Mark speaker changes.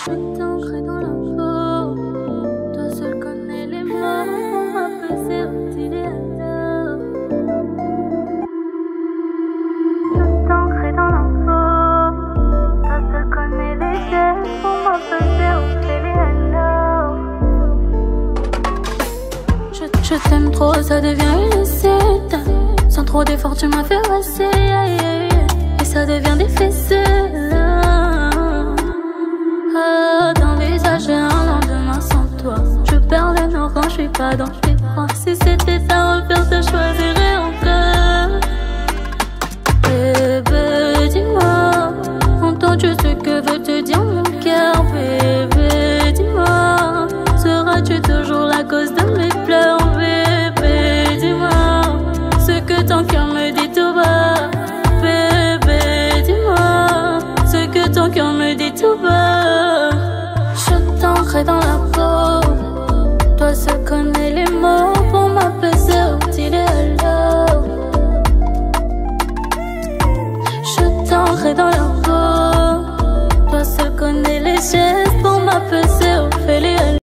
Speaker 1: T'ancrer dans la peau, toi seul connais les mots pour m'apaiser au idéal. T'ancrer dans la peau, toi seul connais les gestes pour m'apaiser au idéal. Je t'aime trop, ça devient illicite. Sans trop d'efforts, tu m'as fait passer, et ça devient difficile. D'envisager un lendemain sans toi. Je perds le nord quand je suis pas dans tes bras. Si c'était à refaire, je choisirais encore. Bébé, dis-moi, entends-tu ce que veut te dire mon cœur? Bébé, dis-moi, seras-tu toujours la cause de mes pleurs? Bébé, dis-moi, ce que ton cœur me dit tout bas. Bébé, dis-moi, ce que ton cœur me dit tout bas. Je t'ancrer dans la peau, toi seul connais les mots pour m'apaiser au idéal. Je t'ancrer dans la peau, toi seul connais les gestes pour m'apaiser.